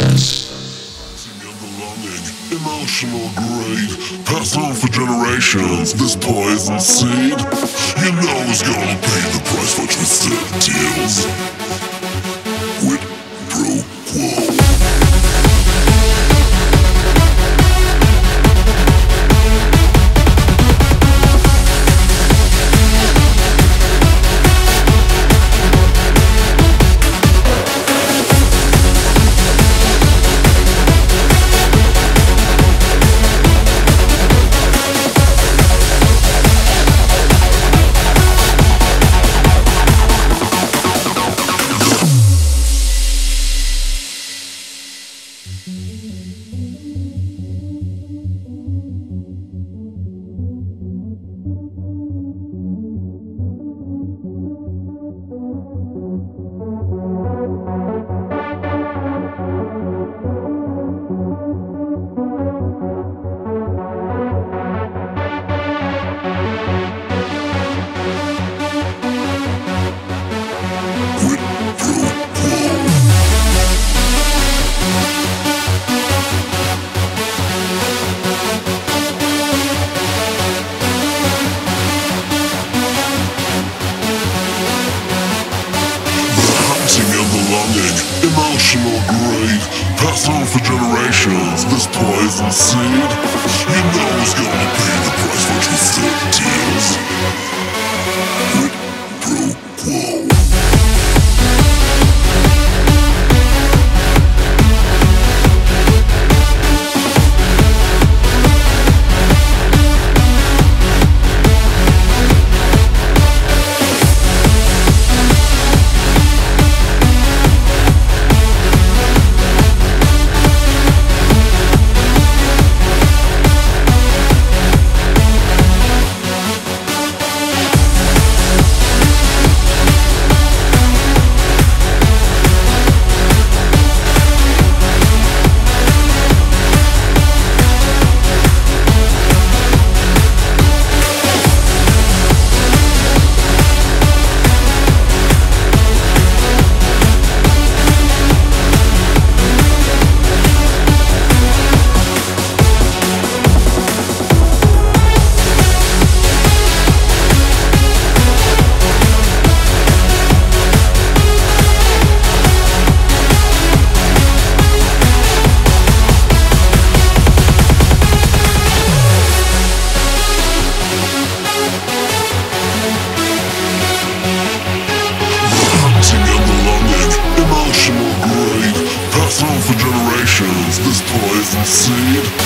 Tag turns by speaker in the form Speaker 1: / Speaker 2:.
Speaker 1: Emotional grade, passed on for generations. This poison seed, you know is gonna pay the price for twisted deals. Quid Pro Quo. Emotional grade, passed on for generations. This poison seed, you know is gonna pay the price for twisted deals. Quid Pro Quo. For generations, this poison seed